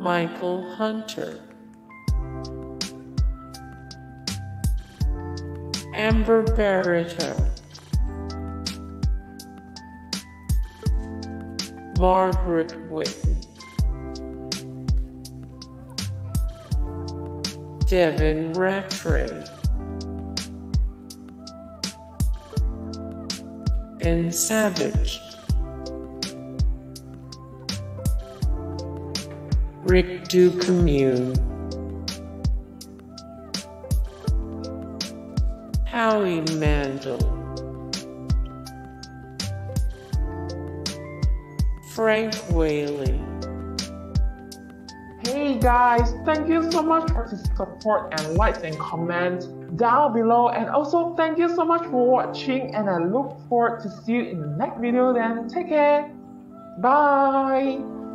Michael Hunter, Amber Barretta, Margaret Whitten, Devin Rattray, and Savage. Rick Ducommune, Howie Mandel, Frank Whaley. Hey guys, thank you so much for the support and likes and comments down below, and also thank you so much for watching, and I look forward to see you in the next video. Then take care, bye.